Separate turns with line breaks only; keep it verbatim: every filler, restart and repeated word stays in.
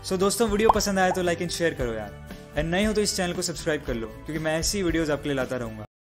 सो दोस्तों वीडियो पसंद आए तो लाइक एंड शेयर करो यार, एंड नए हो तो इस चैनल को सब्सक्राइब कर लो, क्योंकि मैं ऐसी वीडियोस आपके लिए लाता रहूँगा।